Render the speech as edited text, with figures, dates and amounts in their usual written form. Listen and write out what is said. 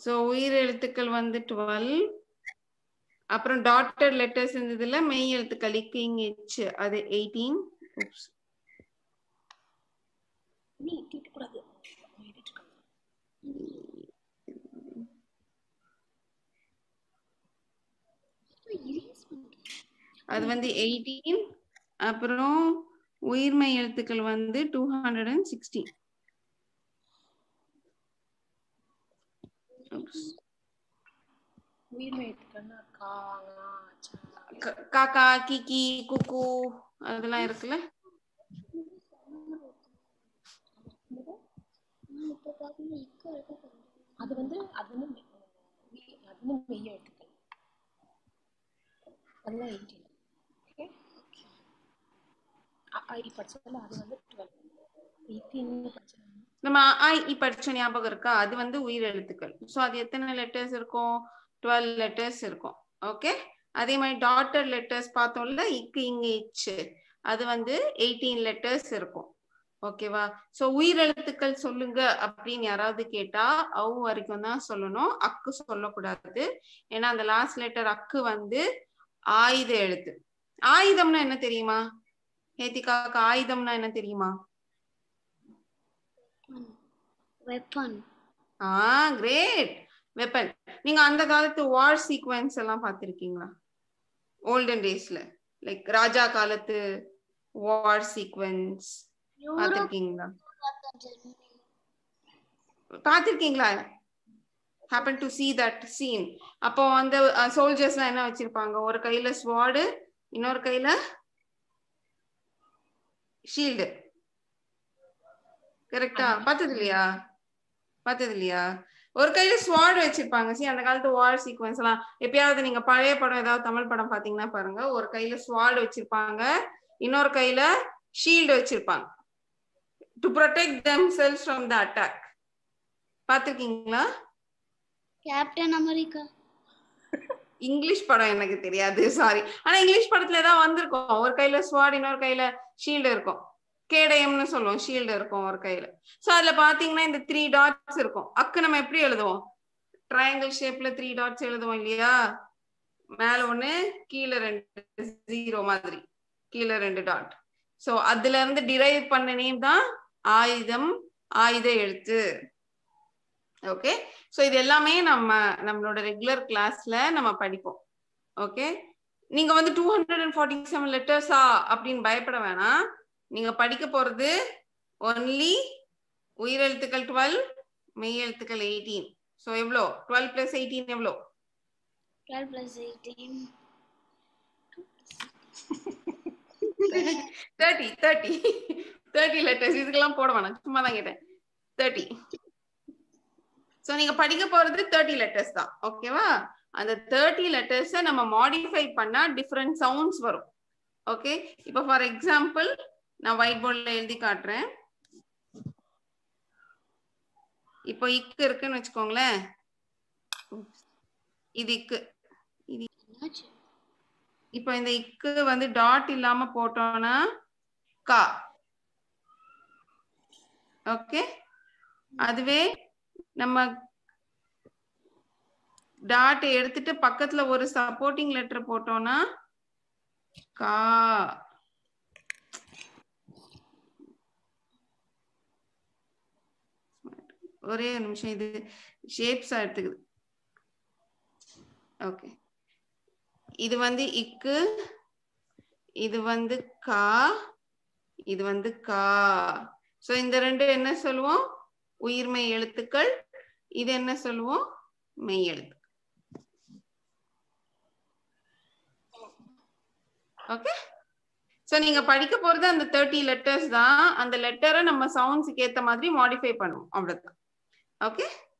So உயிர் எழுத்துக்கள் வந்து 12. அப்புறம் டாட்டட் லெட்டர்ஸ் இருந்ததுல மெய் எழுத்துக்கள் இக்கு இங் இச் அது 18. Oops. நீ கேட்க கூடாது. அது வந்து 18. அப்புறம் உயிர்மெய் எழுத்துக்கள் வந்து 216. உயிர்மெய் எழுத்துக்கள்னா காக்கா கிக்கி குக்கு அதெல்லாம் இருக்குல்ல. அது வந்து மெய் எழுத்துக்கள். அதெல்லாம் 18. ஓகே ஐ படிச்சதுல அது வந்து 12. 18 படிச்சது நம்ம ஐ படிச்ச ஞாபகம் இருக்கா? அது வந்து உயிர் எழுத்துக்கள். சோ அது எத்தனை லெட்டர்ஸ் இருக்கும்? 12 லெட்டர்ஸ் இருக்கும். ஓகே. அதே மாதிரி டாட்டட் லெட்டர்ஸ் பார்த்தோம்ல இக்கு இங் இச் அது வந்து 18 லெட்டர்ஸ் இருக்கும். ஓகேவா? சோ உயிர் எழுத்துக்கள் சொல்லுங்க அப்படின்னு யாராவது கேட்டா அவு வரைக்கும் தான் சொல்லணும். அக்கு சொல்லக்கூடாது. ஏன்னா அந்த லாஸ்ட் லெட்டர் அக்கு வந்து ஆயுத எழுத்து. ஆயுதம்னா என்ன தெரியுமா? ஹேதிகாக்கு ஆயுதம்னா என்ன தெரியுமா? வெப்பன். கிரேட். வெப்பன். நீங்க அந்த காலத்து வார் சீக்வென்ஸ் எல்லாம் பார்த்திருக்கீங்களா? ஓல்டன் டேஸ்ல லைக் ராஜா காலத்து வார் சீக்வென்ஸ் பார்த்திருக்கீங்களா? பார்த்திருக்கீங்களா? happen to see that scene. அப்போ அந்த சோல்ஜர்ஸ்லாம் என்ன வச்சிருப்பாங்க? ஒரு கையில ஸ்வார்டு, இன்னொரு கையில ஷீல்டு. கரெக்டா? பார்த்தது இல்லையா? ஒரு கையில ஸ்வார்டு வச்சிருப்பாங்க. அந்த காலத்து வார் சீக்வென்ஸ் எல்லாம் எப்பயாவது நீங்க பழைய படம் ஏதாவது தமிழ் படம் பாத்தீங்கன்னா பாருங்க. ஒரு கையில ஸ்வார்டு வச்சிருப்பாங்க, இன்னொரு கையில ஷீல்டு வச்சிருப்பாங்க to protect themselves from the attack. பாத்திருக்கீங்களா? Captain America. இங்கிலீஷ் படம் எனக்கு தெரியாது, சாரி. ஆனா இங்கிலீஷ் படத்துல ஏதாவது வந்திருக்கும். ஒரு கையில ஸ்வார்டு, இன்னொரு கையில ஷீல்டு இருக்கும். கேடயம்னு சொல்லுவோம். ஷீல்டு இருக்கும் ஒரு கையில. சோ அதுல பாத்தீங்கன்னா இந்த 3 டாட்ஸ் இருக்கும். அக்கு நம்ம எப்படி எழுதுவோம்? ட்ரையாங்கிள் ஷேப்ல 3 டாட்ஸ் எழுதுவோம் இல்லையா? மேல ஒண்ணு, கீழே 2 ஜீரோ மாதிரி, கீழே 2 டாட். சோ அதுல இருந்து டிரைவ் பண்ண நேம் தான் ஆயுதம், ஆயுத எழுத்து. ஓகே. சோ இது எல்லாமே நம்மளோட ரெகுலர் கிளாஸ்ல நம்ம படிப்போம். ஓகே. நீங்க வந்து 247 லெட்டர்ஸா அப்படின்னு பயப்பட வேணாம். நீங்க படிக்க போறது ஒன்லி உயிரெழுத்துக்கள் 12, மெய் எழுத்துக்கள் 18. சோ எவ்வளோ? 12 plus 18 எவ்வளோ? 12 plus 18 30 லெட்டர்ஸ். இதுக்கெல்லாம் போட வேணாம், சும்மா தான் கேட்டேன். 30. சோ நீங்க படிக்க போறது 30 லெட்டர்ஸ் தான். ஓகேவா? அந்த 30 லெட்டர்ஸை நம்ம மாடிஃபை பண்ணா டிஃப்ரெண்ட் சவுண்ட்ஸ் வரும். ஓகே. இப்போ ஃபார் எக்ஸாம்பிள் நான் ஒயிட் போர்ட்ல எழுதி காட்டுறேன். இப்போ இக்கு இருக்குன்னு வச்சுக்கோங்களேன். இது இக்கு. இப்போ இந்த இக்கு வந்து டாட் இல்லாம போட்டோம்னா கா. ஓகே. அதுவே நம்ம டாட் எடுத்துட்டு பக்கத்துல ஒரு சப்போர்ட்டிங் லெட்டர் போட்டோம்னா கா. ஒரே நிமிஷம், இது ஷேப்ஸா எடுத்துக்குது. ஓகே. இது வந்து இக்கு, இது வந்து கா, இது வந்து கா. சோ இந்த ரெண்டு என்ன சொல்லுவோம்? உயிர்மெய் எழுத்துக்கள். இது என்ன சொல்லுவோம்? மெய் எழுத்து. ஓகே. சோ நீங்க படிக்க போறது அந்த 30 லெட்டர்ஸ் தான். அந்த லெட்டரை நம்ம சவுண்ட்ஸ்க்கு ஏத்த மாதிரி மாடிஃபை பண்ணுவோம், அவ்வளவுதான். ஓகே.